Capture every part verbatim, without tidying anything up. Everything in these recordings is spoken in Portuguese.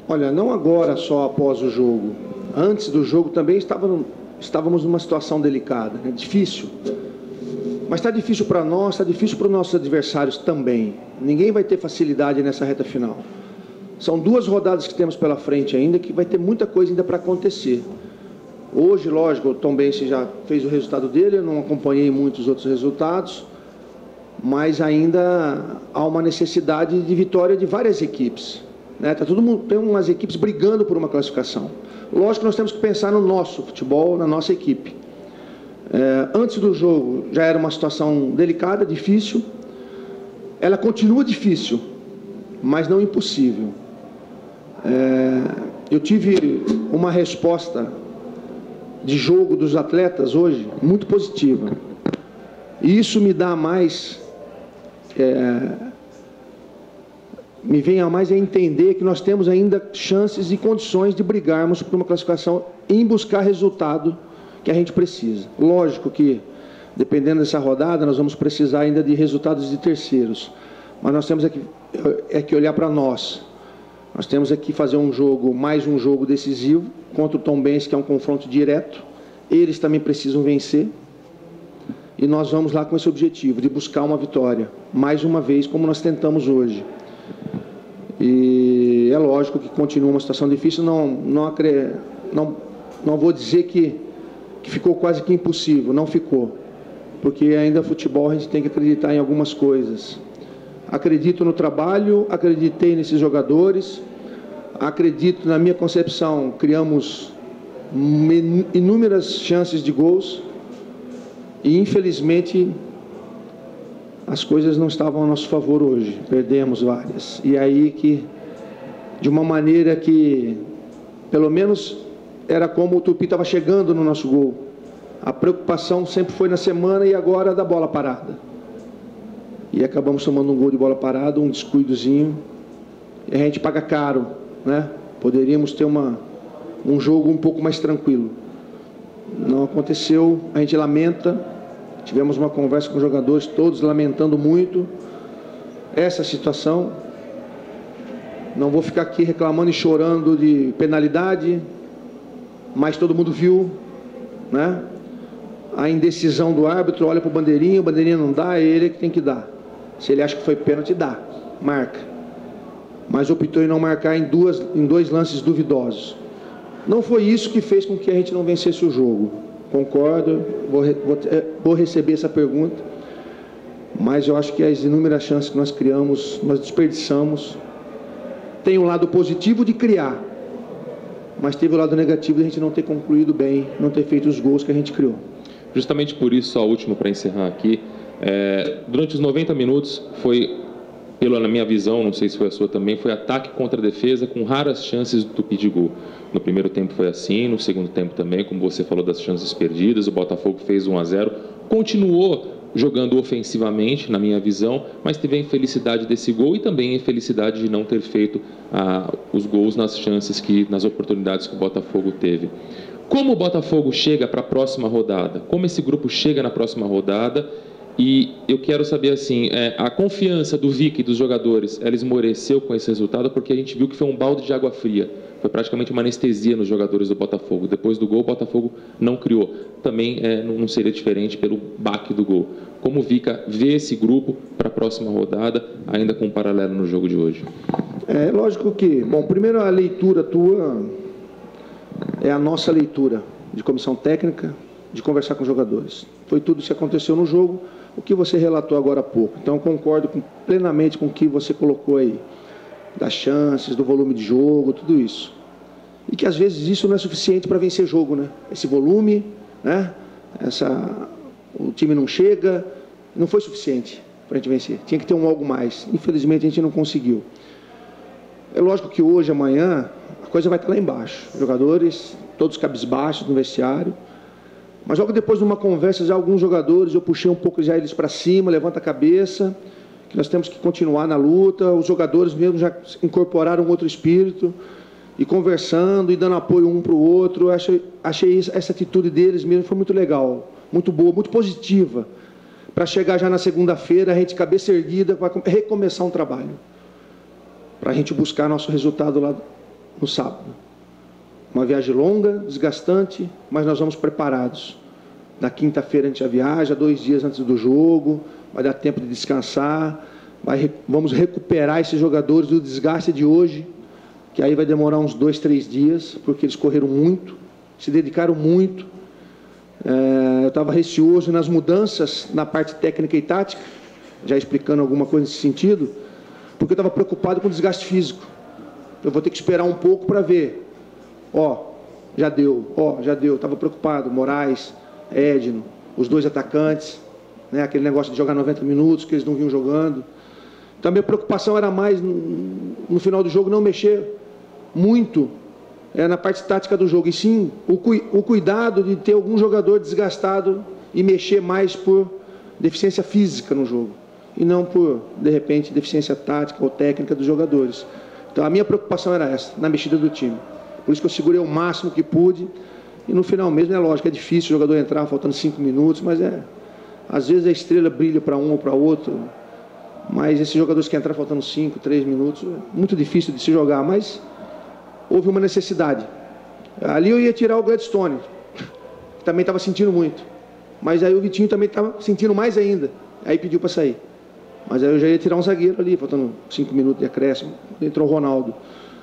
Olha, não agora só após o jogo. Antes do jogo também estava, estávamos numa situação delicada, né? Difícil. Mas está difícil para nós, está difícil para os nossos adversários também. Ninguém vai ter facilidade nessa reta final. São duas rodadas que temos pela frente ainda, que vai ter muita coisa ainda para acontecer. Hoje, lógico, o Tombense já fez o resultado dele, eu não acompanhei muitos outros resultados, mas ainda há uma necessidade de vitória de várias equipes, né? Tá todo mundo, tem umas equipes brigando por uma classificação. Lógico que nós temos que pensar no nosso futebol, na nossa equipe. É, antes do jogo já era uma situação delicada, difícil. Ela continua difícil, mas não impossível. É, eu tive uma resposta de jogo dos atletas hoje muito positiva. E isso me dá mais... É, me vem a mais a entender que nós temos ainda chances e condições de brigarmos por uma classificação em buscar resultado que a gente precisa. Lógico que, dependendo dessa rodada, nós vamos precisar ainda de resultados de terceiros. Mas nós temos é que, é que olhar para nós. Nós temos aqui fazer um jogo, mais um jogo decisivo, contra o Tombense, que é um confronto direto. Eles também precisam vencer. E nós vamos lá com esse objetivo, de buscar uma vitória. Mais uma vez, como nós tentamos hoje. E é lógico que continua uma situação difícil. Não, não, não, não vou dizer que, que ficou quase que impossível. Não ficou. Porque ainda futebol a gente tem que acreditar em algumas coisas. Acredito no trabalho, acreditei nesses jogadores, acredito na minha concepção, criamos inúmeras chances de gols e infelizmente as coisas não estavam a nosso favor hoje, perdemos várias. E aí que, de uma maneira que, pelo menos, era como o Tupi estava chegando no nosso gol. A preocupação sempre foi na semana e agora da bola parada. E acabamos tomando um gol de bola parada, um descuidozinho. E a gente paga caro, né? Poderíamos ter uma, um jogo um pouco mais tranquilo. Não aconteceu, a gente lamenta. Tivemos uma conversa com os jogadores, todos lamentando muito essa situação. Não vou ficar aqui reclamando e chorando de penalidade, mas todo mundo viu, né? A indecisão do árbitro, olha para o bandeirinha, o bandeirinha não dá, é ele que tem que dar. Se ele acha que foi pênalti, dá, marca. Mas optou em não marcar em, duas, em dois lances duvidosos. Não foi isso que fez com que a gente não vencesse o jogo. Concordo, vou, vou, vou receber essa pergunta, mas eu acho que as inúmeras chances que nós criamos, nós desperdiçamos. Tem um lado positivo de criar, mas teve o lado negativo de a gente não ter concluído bem, não ter feito os gols que a gente criou. Justamente por isso, só o último para encerrar aqui, é, durante os noventa minutos foi, pela na minha visão, não sei se foi a sua também, foi ataque contra defesa com raras chances do Tupi de gol. No primeiro tempo foi assim, no segundo tempo também, como você falou das chances perdidas, o Botafogo fez um a zero, continuou jogando ofensivamente, na minha visão, mas teve a infelicidade desse gol e também a infelicidade de não ter feito ah, os gols nas chances, que, nas oportunidades que o Botafogo teve. Como o Botafogo chega para a próxima rodada? Como esse grupo chega na próxima rodada? E eu quero saber assim, é, a confiança do Vic e dos jogadores, ela esmoreceu com esse resultado, porque a gente viu que foi um balde de água fria. Foi praticamente uma anestesia nos jogadores do Botafogo. Depois do gol, o Botafogo não criou. Também é, não seria diferente pelo baque do gol. Como o Vica vê esse grupo para a próxima rodada, ainda com um paralelo no jogo de hoje? É lógico que... Bom, primeiro a leitura tua é a nossa leitura de comissão técnica, de conversar com os jogadores. Foi tudo isso que aconteceu no jogo, o que você relatou agora há pouco. Então, eu concordo com, plenamente com o que você colocou aí, das chances, do volume de jogo, tudo isso. E que, às vezes, isso não é suficiente para vencer jogo, né? Esse volume, né? Essa, o time não chega, não foi suficiente para a gente vencer. Tinha que ter um algo mais. Infelizmente, a gente não conseguiu. É lógico que hoje, amanhã, a coisa vai estar lá embaixo. Jogadores, todos cabisbaixos no vestiário. Mas logo depois de uma conversa, já alguns jogadores, eu puxei um pouco já eles para cima, levanta a cabeça, que nós temos que continuar na luta. Os jogadores mesmo já incorporaram outro espírito, e conversando, e dando apoio um para o outro. Eu achei, achei essa atitude deles mesmo foi muito legal, muito boa, muito positiva, para chegar já na segunda-feira, a gente cabeça erguida, para recomeçar um trabalho, para a gente buscar nosso resultado lá no sábado. Uma viagem longa, desgastante, mas nós vamos preparados. Na quinta-feira a gente já viaja, dois dias antes do jogo, vai dar tempo de descansar, vai, vamos recuperar esses jogadores do desgaste de hoje, que aí vai demorar uns dois, três dias, porque eles correram muito, se dedicaram muito. É, eu estava receoso nas mudanças na parte técnica e tática, já explicando alguma coisa nesse sentido, porque eu estava preocupado com o desgaste físico. Eu vou ter que esperar um pouco para ver. Ó, já deu, ó, já deu, estava preocupado. Moraes, Edno, os dois atacantes, né, aquele negócio de jogar noventa minutos, que eles não vinham jogando. Então a minha preocupação era mais, no, no final do jogo, não mexer muito é, na parte tática do jogo, e sim o, cu, o cuidado de ter algum jogador desgastado e mexer mais por deficiência física no jogo, e não por, de repente, deficiência tática ou técnica dos jogadores. Então a minha preocupação era essa, na mexida do time. Por isso que eu segurei o máximo que pude, e no final mesmo é lógico, é difícil o jogador entrar faltando cinco minutos, mas é, às vezes a estrela brilha para um ou para outro, mas esses jogadores que entram faltando cinco, três minutos, é muito difícil de se jogar, mas houve uma necessidade. Ali eu ia tirar o Gladstone, que também estava sentindo muito, mas aí o Vitinho também estava sentindo mais ainda, aí pediu para sair. Mas aí eu já ia tirar um zagueiro ali, faltando cinco minutos de acréscimo, entrou o Ronaldo.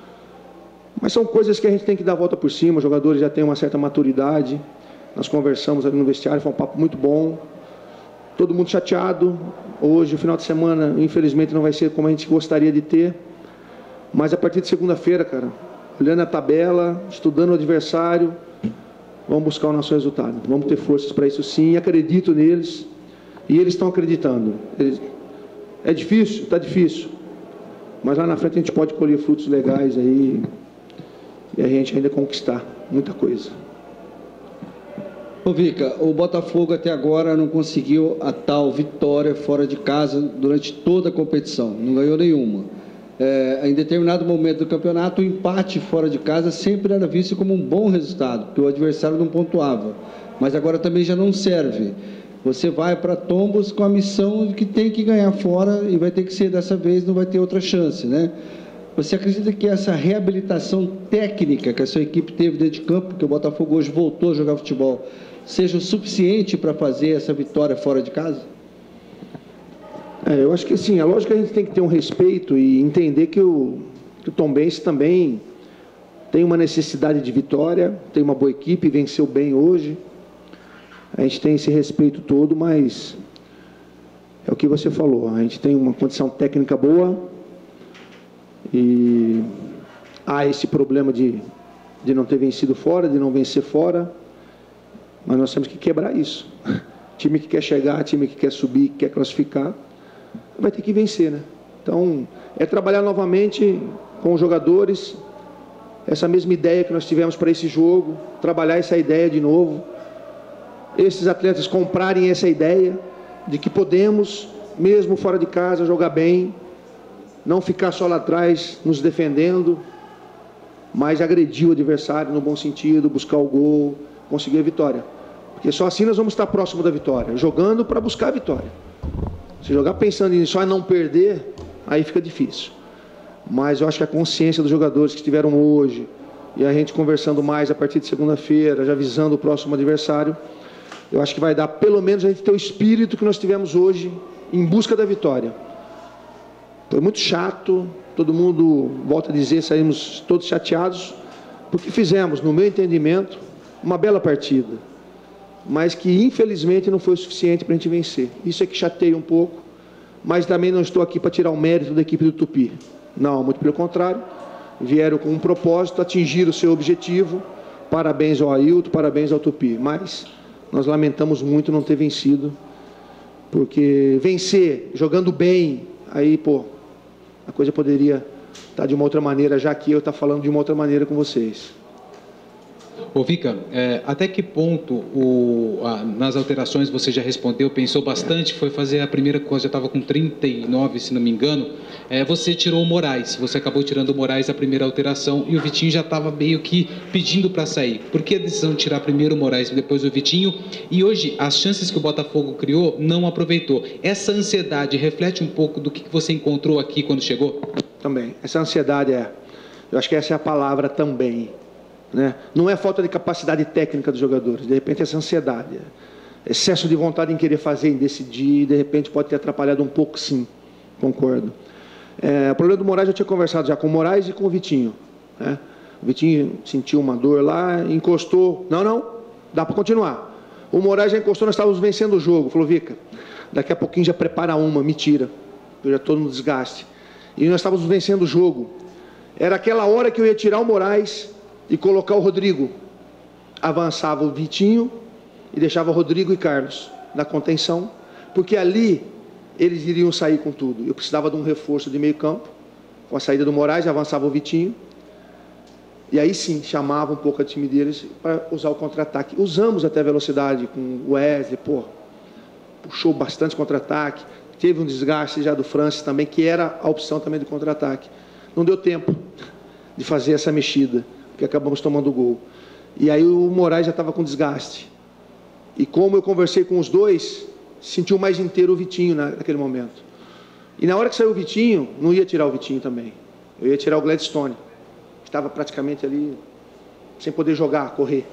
Mas são coisas que a gente tem que dar a volta por cima, os jogadores já têm uma certa maturidade, nós conversamos ali no vestiário, foi um papo muito bom, todo mundo chateado. Hoje, o final de semana, infelizmente não vai ser como a gente gostaria de ter, mas a partir de segunda-feira, cara, olhando a tabela, estudando o adversário, vamos buscar o nosso resultado, vamos ter forças para isso sim, acredito neles, e eles estão acreditando. Eles... É difícil? Está difícil, mas lá na frente a gente pode colher frutos legais aí, e a gente ainda conquistar muita coisa. Ô Vica, o Botafogo até agora não conseguiu a tal vitória fora de casa durante toda a competição, não ganhou nenhuma. É, em determinado momento do campeonato, o empate fora de casa sempre era visto como um bom resultado, porque o adversário não pontuava, mas agora também já não serve. Você vai para Tombos com a missão de que tem que ganhar fora e vai ter que ser dessa vez, não vai ter outra chance, né? Você acredita que essa reabilitação técnica que a sua equipe teve dentro de campo, que o Botafogo hoje voltou a jogar futebol, seja o suficiente para fazer essa vitória fora de casa? É, eu acho que sim, é lógico que a gente tem que ter um respeito e entender que o, que o Tombense também tem uma necessidade de vitória, tem uma boa equipe, venceu bem hoje. A gente tem esse respeito todo, mas é o que você falou, a gente tem uma condição técnica boa e há esse problema de, de não ter vencido fora, de não vencer fora, mas nós temos que quebrar isso. Time que quer chegar, time que quer subir, que quer classificar, vai ter que vencer, né? Então, é trabalhar novamente com os jogadores, essa mesma ideia que nós tivemos para esse jogo, trabalhar essa ideia de novo, esses atletas comprarem essa ideia de que podemos, mesmo fora de casa, jogar bem, não ficar só lá atrás nos defendendo, mas agredir o adversário no bom sentido, buscar o gol, conseguir a vitória. Porque só assim nós vamos estar próximo da vitória, jogando para buscar a vitória. Se jogar pensando em só não perder, aí fica difícil. Mas eu acho que a consciência dos jogadores que estiveram hoje, e a gente conversando mais a partir de segunda-feira, já visando o próximo adversário, eu acho que vai dar pelo menos a gente ter o espírito que nós tivemos hoje em busca da vitória. Foi muito chato, todo mundo, volta a dizer, saímos todos chateados, porque fizemos, no meu entendimento, uma bela partida, mas que infelizmente não foi o suficiente para a gente vencer. Isso é que chateia um pouco, mas também não estou aqui para tirar o mérito da equipe do Tupi. Não, muito pelo contrário, vieram com um propósito, atingir o seu objetivo. Parabéns ao Ailton, parabéns ao Tupi, mas nós lamentamos muito não ter vencido, porque vencer jogando bem, aí, pô, a coisa poderia estar de uma outra maneira, já que eu estou falando de uma outra maneira com vocês. Ô Vica, é, até que ponto o, a, nas alterações você já respondeu, pensou bastante, foi fazer a primeira coisa, já estava com trinta e nove, se não me engano, é, você tirou o Moraes, você acabou tirando o Moraes a primeira alteração e o Vitinho já estava meio que pedindo para sair. Por que a decisão de tirar primeiro o Moraes e depois o Vitinho? E hoje as chances que o Botafogo criou não aproveitou. Essa ansiedade reflete um pouco do que você encontrou aqui quando chegou? Também, essa ansiedade é... Eu acho que essa é a palavra também, né? Não é falta de capacidade técnica dos jogadores, de repente essa ansiedade, excesso de vontade em querer fazer, em decidir, de repente pode ter atrapalhado um pouco, sim, concordo. É, o problema do Moraes, eu tinha conversado já com o Moraes e com o Vitinho, né? O Vitinho sentiu uma dor lá, encostou, não, não, dá para continuar. O Moraes já encostou, nós estávamos vencendo o jogo, falou, Vica, daqui a pouquinho já prepara uma, me tira, eu já estou no desgaste. E nós estávamos vencendo o jogo. Era aquela hora que eu ia tirar o Moraes e colocar o Rodrigo. Avançava o Vitinho e deixava o Rodrigo e Carlos na contenção, porque ali eles iriam sair com tudo. Eu precisava de um reforço de meio campo, com a saída do Moraes, avançava o Vitinho, e aí sim, chamava um pouco a time deles para usar o contra-ataque. Usamos até a velocidade com o Wesley, pô, puxou bastante contra-ataque, teve um desgaste já do Francis também, que era a opção também do contra-ataque. Não deu tempo de fazer essa mexida, porque acabamos tomando o gol. E aí o Moraes já estava com desgaste. E como eu conversei com os dois, sentiu mais inteiro o Vitinho naquele momento. E na hora que saiu o Vitinho, não ia tirar o Vitinho também. Eu ia tirar o Gladstone, que estava praticamente ali, sem poder jogar, correr.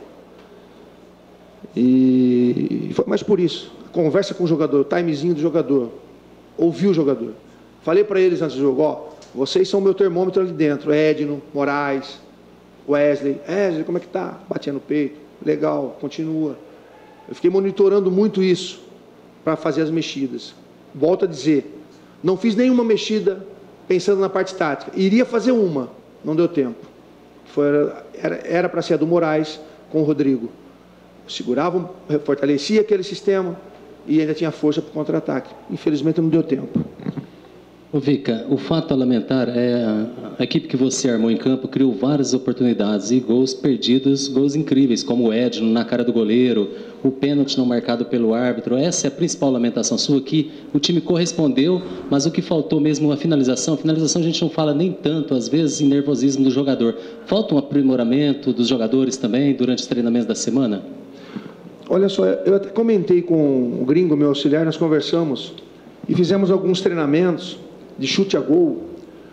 E foi mais por isso. Conversa com o jogador, o timezinho do jogador. Ouvi o jogador. Falei para eles antes do jogo, ó, vocês são o meu termômetro ali dentro. Edno, Moraes, Wesley. Wesley, como é que tá? Batia no peito. Legal, continua. Eu fiquei monitorando muito isso para fazer as mexidas. Volto a dizer, não fiz nenhuma mexida pensando na parte tática. Iria fazer uma, não deu tempo. Foi, era para ser a do Moraes com o Rodrigo. Segurava, fortalecia aquele sistema e ainda tinha força para o contra-ataque. Infelizmente não deu tempo. Ô Vica, o fato a lamentar é a equipe que você armou em campo criou várias oportunidades e gols perdidos, gols incríveis, como o Edno na cara do goleiro, o pênalti não marcado pelo árbitro. Essa é a principal lamentação sua, que o time correspondeu, mas o que faltou mesmo a finalização. A finalização a gente não fala nem tanto, às vezes, em nervosismo do jogador. Falta um aprimoramento dos jogadores também durante os treinamentos da semana? Olha só, eu até comentei com o Gringo, meu auxiliar, nós conversamos e fizemos alguns treinamentos de chute a gol,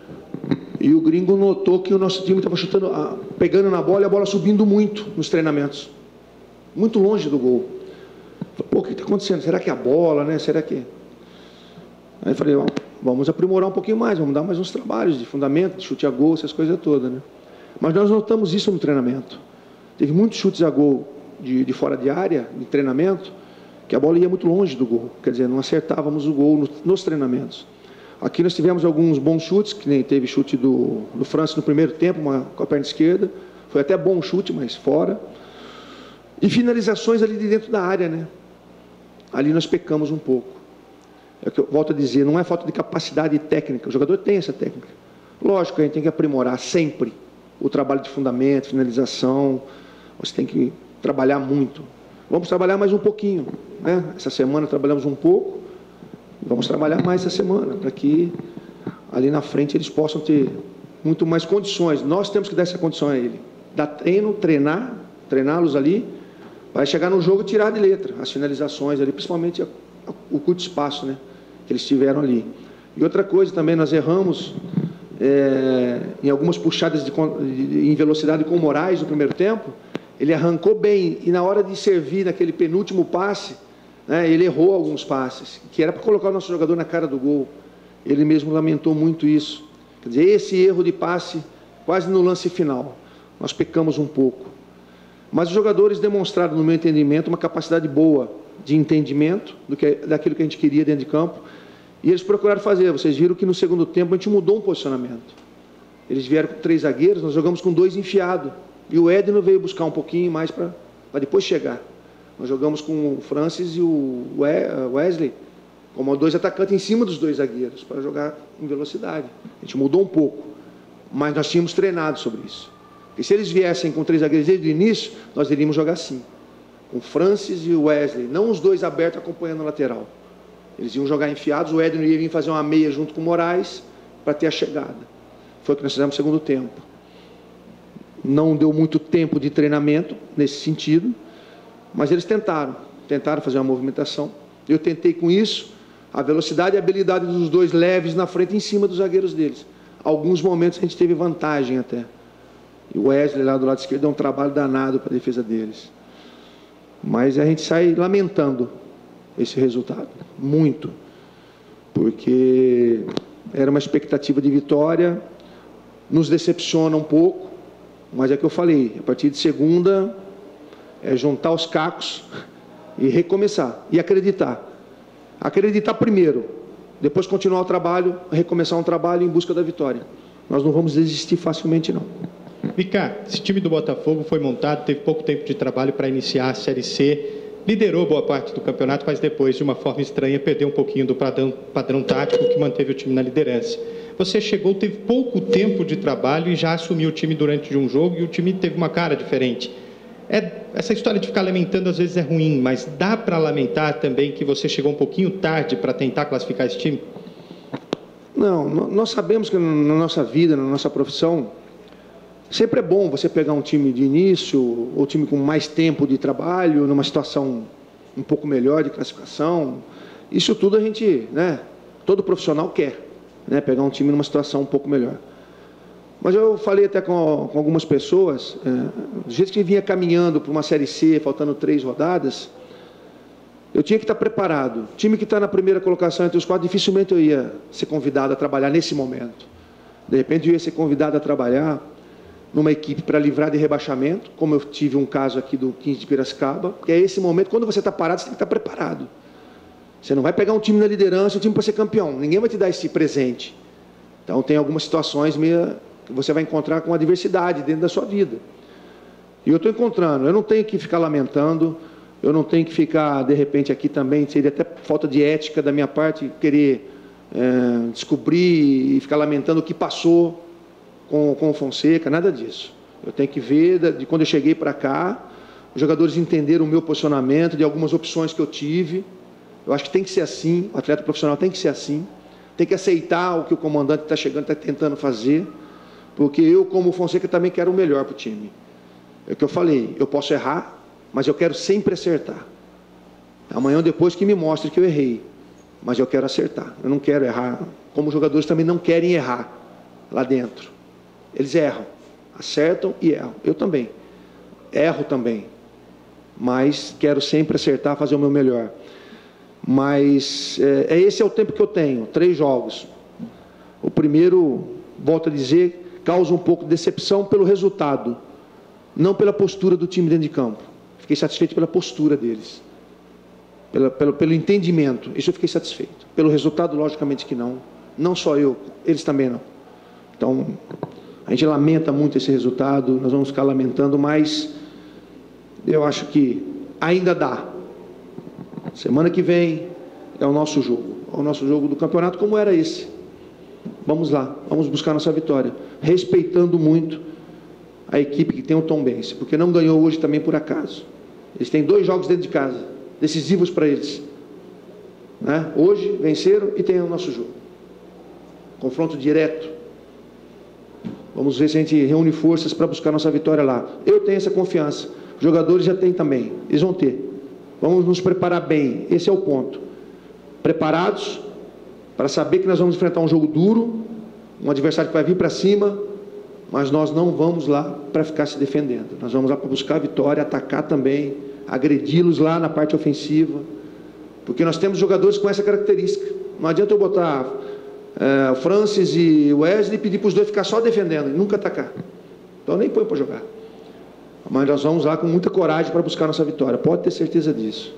e o Gringo notou que o nosso time estava chutando, pegando na bola e a bola subindo muito nos treinamentos, muito longe do gol. Falei, pô, o que está acontecendo? Será que é a bola, né? Será que... Aí eu falei, ó, vamos aprimorar um pouquinho mais, vamos dar mais uns trabalhos de fundamento, de chute a gol, essas coisas todas, né? Mas nós notamos isso no treinamento. Teve muitos chutes a gol de, de fora de área, de treinamento, que a bola ia muito longe do gol, quer dizer, não acertávamos o gol no, nos treinamentos. Aqui nós tivemos alguns bons chutes, que nem teve chute do, do Francis no primeiro tempo, uma, com a perna esquerda. Foi até bom chute, mas fora. E finalizações ali de dentro da área, né? Ali nós pecamos um pouco. É o que eu volto a dizer, não é falta de capacidade técnica. O jogador tem essa técnica. Lógico, a gente tem que aprimorar sempre o trabalho de fundamento, finalização. Você tem que trabalhar muito. Vamos trabalhar mais um pouquinho, né? Essa semana trabalhamos um pouco. Vamos trabalhar mais essa semana, para que ali na frente eles possam ter muito mais condições. Nós temos que dar essa condição a ele. Dar treino, treinar, treiná-los ali, para chegar no jogo e tirar de letra as finalizações ali, principalmente a, a, o curto espaço, né, que eles tiveram ali. E outra coisa também, nós erramos é, em algumas puxadas de, de, em velocidade com o Moraes no primeiro tempo. Ele arrancou bem e na hora de servir naquele penúltimo passe, né, ele errou alguns passes, que era para colocar o nosso jogador na cara do gol. Ele mesmo lamentou muito isso. Quer dizer, esse erro de passe quase no lance final. Nós pecamos um pouco. Mas os jogadores demonstraram, no meu entendimento, uma capacidade boa de entendimento do que, daquilo que a gente queria dentro de campo. E eles procuraram fazer. Vocês viram que no segundo tempo a gente mudou um posicionamento. Eles vieram com três zagueiros, nós jogamos com dois enfiados. E o Edno veio buscar um pouquinho mais para depois chegar. Nós jogamos com o Francis e o Wesley como dois atacantes em cima dos dois zagueiros, para jogar em velocidade. A gente mudou um pouco, mas nós tínhamos treinado sobre isso. E se eles viessem com três zagueiros desde o início, nós iríamos jogar assim, com o Francis e o Wesley, não os dois abertos acompanhando a lateral. Eles iam jogar enfiados, o Edno ia vir fazer uma meia junto com o Moraes para ter a chegada. Foi o que nós fizemos no segundo tempo. Não deu muito tempo de treinamento nesse sentido, mas eles tentaram, tentaram fazer uma movimentação. Eu tentei com isso, a velocidade e a habilidade dos dois leves na frente em cima dos zagueiros deles. Alguns momentos a gente teve vantagem até. E o Wesley lá do lado esquerdo deu um trabalho danado para a defesa deles. Mas a gente sai lamentando esse resultado, muito. Porque era uma expectativa de vitória, nos decepciona um pouco, mas é o que eu falei, a partir de segunda é juntar os cacos e recomeçar, e acreditar. Acreditar primeiro, depois continuar o trabalho, recomeçar um trabalho em busca da vitória. Nós não vamos desistir facilmente, não. Vika, esse time do Botafogo foi montado, teve pouco tempo de trabalho para iniciar a Série C, liderou boa parte do campeonato, mas depois, de uma forma estranha, perdeu um pouquinho do padrão, padrão tático que manteve o time na liderança. Você chegou, teve pouco tempo de trabalho e já assumiu o time durante um jogo e o time teve uma cara diferente. É, essa história de ficar lamentando às vezes é ruim, mas dá para lamentar também que você chegou um pouquinho tarde para tentar classificar esse time? Não, nós sabemos que na nossa vida, na nossa profissão, sempre é bom você pegar um time de início, ou time com mais tempo de trabalho, numa situação um pouco melhor de classificação. Isso tudo a gente, né, todo profissional quer, né, pegar um time numa situação um pouco melhor. Mas eu falei até com, com algumas pessoas, é, do jeito que vinha caminhando para uma Série C, faltando três rodadas, eu tinha que estar preparado. O time que está na primeira colocação entre os quatro, dificilmente eu ia ser convidado a trabalhar nesse momento. De repente eu ia ser convidado a trabalhar numa equipe para livrar de rebaixamento, como eu tive um caso aqui do quinze de Piracicaba, que é esse momento, quando você está parado, você tem que estar preparado. Você não vai pegar um time na liderança, um time para ser campeão. Ninguém vai te dar esse presente. Então tem algumas situações meio que você vai encontrar com adversidade dentro da sua vida. E eu estou encontrando. Eu não tenho que ficar lamentando, eu não tenho que ficar, de repente, aqui também, seria até falta de ética da minha parte, querer é, descobrir e ficar lamentando o que passou com, com o Fonseca, nada disso. Eu tenho que ver, de quando eu cheguei para cá, os jogadores entenderam o meu posicionamento, de algumas opções que eu tive. Eu acho que tem que ser assim, o atleta profissional tem que ser assim, tem que aceitar o que o comandante está chegando, está tentando fazer, porque eu, como Fonseca, também quero o melhor para o time. É o que eu falei, eu posso errar, mas eu quero sempre acertar. Amanhã ou depois que me mostre que eu errei, mas eu quero acertar, eu não quero errar, como os jogadores também não querem errar lá dentro. Eles erram, acertam e erram, eu também, erro também, mas quero sempre acertar, fazer o meu melhor. Mas é, esse é o tempo que eu tenho, três jogos. O primeiro, volto a dizer, causa um pouco de decepção pelo resultado, não pela postura do time dentro de campo. Fiquei satisfeito pela postura deles, pela, pelo, pelo entendimento, isso eu fiquei satisfeito. Pelo resultado, logicamente que não, não só eu, eles também não. Então, a gente lamenta muito esse resultado, nós vamos ficar lamentando, mas eu acho que ainda dá. Semana que vem é o nosso jogo, é o nosso jogo do campeonato, como era esse. Vamos lá, vamos buscar nossa vitória, respeitando muito a equipe que tem o Tombense, porque não ganhou hoje também por acaso. Eles têm dois jogos dentro de casa, decisivos para eles, né? Hoje venceram e tem o nosso jogo, confronto direto. Vamos ver se a gente reúne forças para buscar nossa vitória lá. Eu tenho essa confiança, os jogadores já têm também, eles vão ter. Vamos nos preparar bem, esse é o ponto. Preparados para saber que nós vamos enfrentar um jogo duro, um adversário que vai vir para cima, mas nós não vamos lá para ficar se defendendo. Nós vamos lá para buscar a vitória, atacar também, agredi-los lá na parte ofensiva, porque nós temos jogadores com essa característica. Não adianta eu botar é, o Francis e o Wesley e pedir para os dois ficar só defendendo e nunca atacar. Então nem põe para jogar. Mas nós vamos lá com muita coragem para buscar nossa vitória, pode ter certeza disso.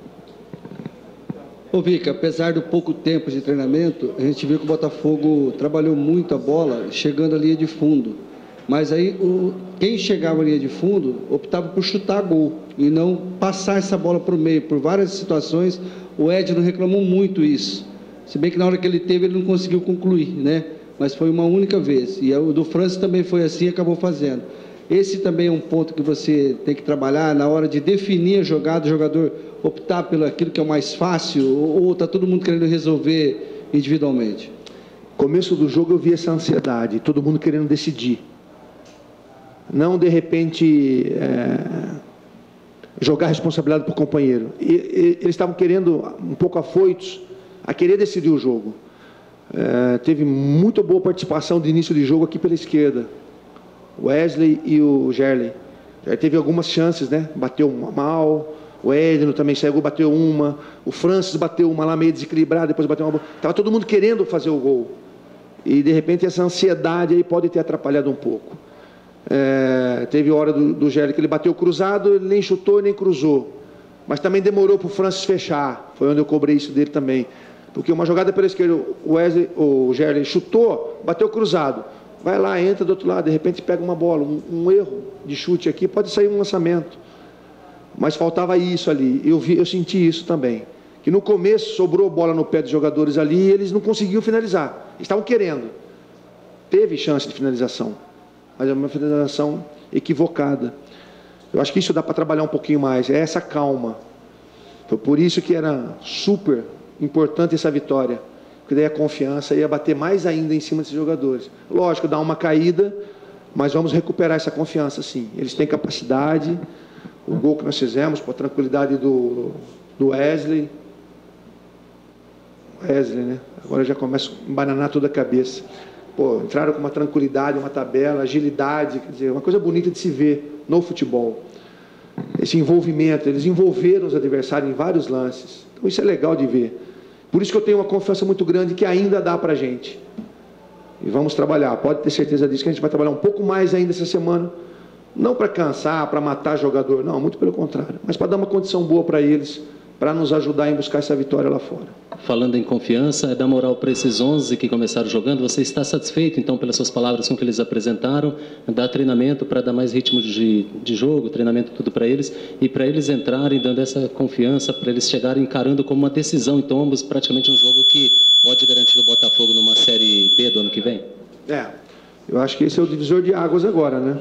Ô Vika, apesar do pouco tempo de treinamento, a gente viu que o Botafogo trabalhou muito a bola, chegando à linha de fundo. Mas aí, o, quem chegava à linha de fundo, optava por chutar gol e não passar essa bola para o meio. Por várias situações, o Edno reclamou muito isso. Se bem que na hora que ele teve, ele não conseguiu concluir, né? Mas foi uma única vez. E o do Francis também foi assim e acabou fazendo. Esse também é um ponto que você tem que trabalhar na hora de definir a jogada, o jogador optar pelo aquilo que é o mais fácil, ou está todo mundo querendo resolver individualmente? Começo do jogo eu vi essa ansiedade, todo mundo querendo decidir. Não, de repente, é, jogar a responsabilidade para o companheiro. E, e, eles estavam querendo, um pouco afoitos, a querer decidir o jogo. É, teve muito boa participação de início de jogo aqui pela esquerda. o Wesley e o Gerley. Já teve algumas chances, né? Bateu uma mal, o Edno também chegou, bateu uma, o Francis bateu uma lá meio desequilibrado, depois bateu uma bola. Estava todo mundo querendo fazer o gol. E, de repente, essa ansiedade aí pode ter atrapalhado um pouco. É, teve hora do, do Gerley que ele bateu cruzado, ele nem chutou, nem cruzou. Mas também demorou para o Francis fechar. Foi onde eu cobrei isso dele também. Porque uma jogada pela esquerda, o, Wesley, o Gerley chutou, bateu cruzado. Vai lá, entra do outro lado, de repente pega uma bola. Um, um erro de chute aqui, pode sair um lançamento. Mas faltava isso ali. Eu, vi, eu senti isso também. Que no começo sobrou bola no pé dos jogadores ali e eles não conseguiam finalizar. Eles estavam querendo. Teve chance de finalização. Mas é uma finalização equivocada. Eu acho que isso dá para trabalhar um pouquinho mais. É essa calma. Foi por isso que era super importante essa vitória. Porque daí a confiança ia bater mais ainda em cima desses jogadores. Lógico, dá uma caída, mas vamos recuperar essa confiança sim. Eles têm capacidade. O gol que nós fizemos, com a tranquilidade do, do Wesley. Wesley, né? Agora já começa a embananar toda a cabeça. Pô, entraram com uma tranquilidade, uma tabela, agilidade, quer dizer, uma coisa bonita de se ver no futebol. Esse envolvimento, eles envolveram os adversários em vários lances. Então isso é legal de ver. Por isso que eu tenho uma confiança muito grande que ainda dá pra gente. E vamos trabalhar, pode ter certeza disso, que a gente vai trabalhar um pouco mais ainda essa semana. Não para cansar, para matar jogador, não, muito pelo contrário. Mas para dar uma condição boa para eles, para nos ajudar em buscar essa vitória lá fora. Falando em confiança, é dar moral para esses onze que começaram jogando. Você está satisfeito, então, pelas suas palavras com que eles apresentaram? Dar treinamento para dar mais ritmo de, de jogo, treinamento tudo para eles, e para eles entrarem dando essa confiança, para eles chegarem encarando como uma decisão, então, ambos praticamente um jogo que pode garantir o Botafogo numa Série B do ano que vem? É, eu acho que esse é o divisor de águas agora, né?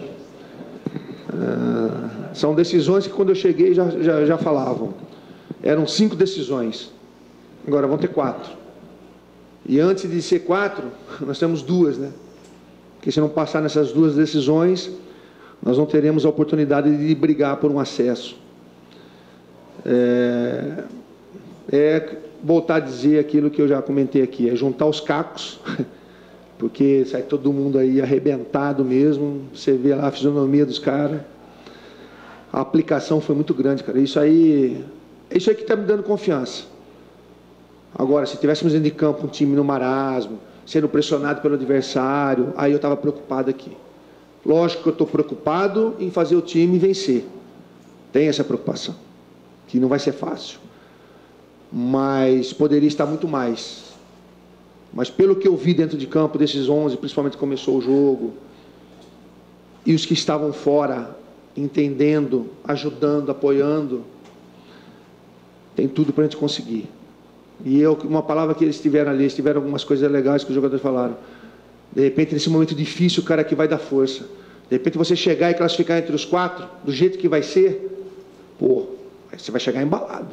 Ah, são decisões que quando eu cheguei já, já, já falavam. Eram cinco decisões. Agora vão ter quatro. E antes de ser quatro, nós temos duas, né? Porque se não passar nessas duas decisões, nós não teremos a oportunidade de brigar por um acesso. É, é voltar a dizer aquilo que eu já comentei aqui, é juntar os cacos, porque sai todo mundo aí arrebentado mesmo, você vê lá a fisionomia dos caras. A aplicação foi muito grande, cara. Isso aí, é isso aí que está me dando confiança. Agora, se tivéssemos dentro de campo um time no marasmo, sendo pressionado pelo adversário, aí eu estava preocupado aqui. Lógico que eu estou preocupado em fazer o time vencer. Tem essa preocupação, que não vai ser fácil. Mas poderia estar muito mais. Mas pelo que eu vi dentro de campo desses onze, principalmente começou o jogo, e os que estavam fora, entendendo, ajudando, apoiando, tem tudo para a gente conseguir. E eu, uma palavra que eles tiveram ali, eles tiveram algumas coisas legais que os jogadores falaram. De repente, nesse momento difícil, o cara que vai dar força. De repente, você chegar e classificar entre os quatro, do jeito que vai ser, pô, você vai chegar embalado.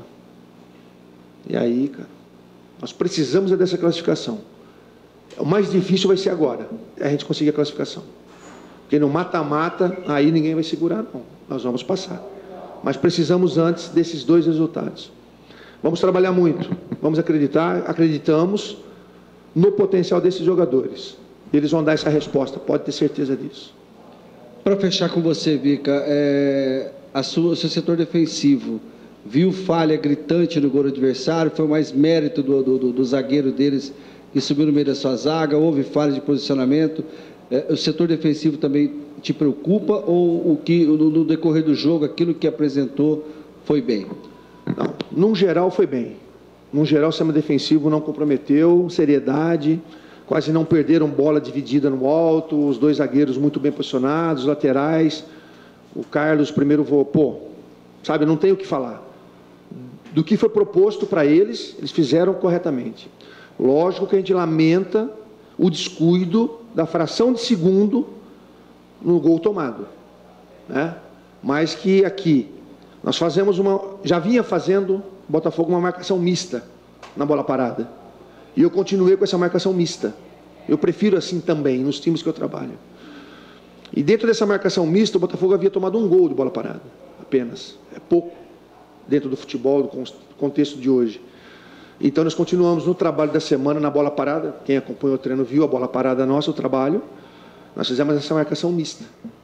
E aí, cara, nós precisamos dessa classificação. O mais difícil vai ser agora, é a gente conseguir a classificação. Porque no mata-mata, aí ninguém vai segurar, não. Nós vamos passar. Mas precisamos antes desses dois resultados. Vamos trabalhar muito, vamos acreditar, acreditamos no potencial desses jogadores. Eles vão dar essa resposta, pode ter certeza disso. Para fechar com você, Vica, é, a sua, o seu setor defensivo viu falha gritante no gol adversário, foi mais mérito do, do, do zagueiro deles que subiu no meio da sua zaga, houve falha de posicionamento. É, o setor defensivo também te preocupa ou o que, no, no decorrer do jogo, aquilo que apresentou foi bem? Não, num geral foi bem. Num geral o sistema defensivo não comprometeu, seriedade, quase não perderam bola dividida no alto, os dois zagueiros muito bem posicionados, laterais, o Carlos primeiro voou, pô, sabe, não tem o que falar. Do que foi proposto para eles, eles fizeram corretamente. Lógico que a gente lamenta o descuido da fração de segundo no gol tomado, né? Mas que aqui nós fazemos uma, já vinha fazendo Botafogo uma marcação mista na bola parada. E eu continuei com essa marcação mista. Eu prefiro assim também, nos times que eu trabalho. E dentro dessa marcação mista, o Botafogo havia tomado um gol de bola parada, apenas. É pouco dentro do futebol, do contexto de hoje. Então nós continuamos no trabalho da semana, na bola parada. Quem acompanhou o treino viu a bola parada nossa, o trabalho. Nós fizemos essa marcação mista.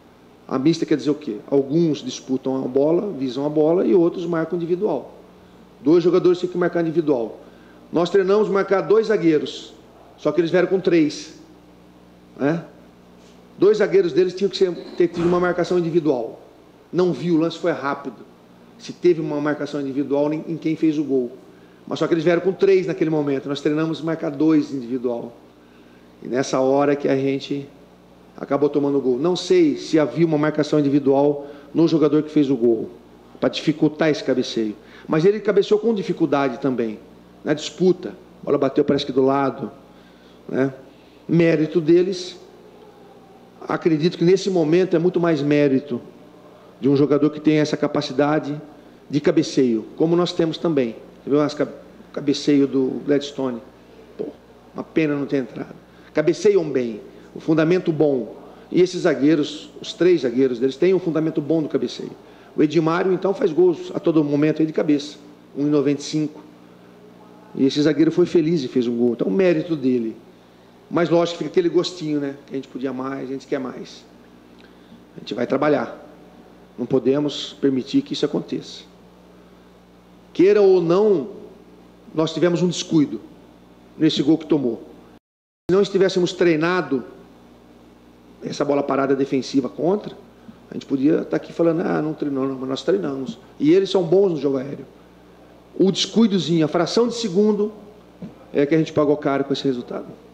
A mista quer dizer o quê? Alguns disputam a bola, visam a bola, e outros marcam individual. Dois jogadores têm que marcar individual. Nós treinamos marcar dois zagueiros, só que eles vieram com três. Né? Dois zagueiros deles tinham que ser, ter tido uma marcação individual. Não viu, o lance foi rápido. Se teve uma marcação individual em quem fez o gol. Mas só que eles vieram com três naquele momento. Nós treinamos marcar dois individual. E nessa hora que a gente acabou tomando o gol. Não sei se havia uma marcação individual no jogador que fez o gol, para dificultar esse cabeceio. Mas ele cabeceou com dificuldade também, na disputa. A bola bateu, parece que do lado. Né? Mérito deles, acredito que nesse momento é muito mais mérito de um jogador que tem essa capacidade de cabeceio, como nós temos também. Você viu o cabeceio do Gladstone? Pô, uma pena não ter entrado. Cabeceiam bem, o fundamento bom. E esses zagueiros, os três zagueiros deles, têm um fundamento bom do cabeceio. O Edmário, então, faz gols a todo momento aí de cabeça, um e noventa e cinco. E esse zagueiro foi feliz e fez um gol. Então, o mérito dele. Mas, lógico, fica aquele gostinho, né? Que a gente podia mais, a gente quer mais. A gente vai trabalhar. Não podemos permitir que isso aconteça. Queira ou não, nós tivemos um descuido nesse gol que tomou. Se não estivéssemos treinado essa bola parada defensiva contra, a gente podia estar aqui falando, ah, não treinou, não, mas nós treinamos. E eles são bons no jogo aéreo. O descuidozinho, a fração de segundo, é que a gente pagou caro com esse resultado.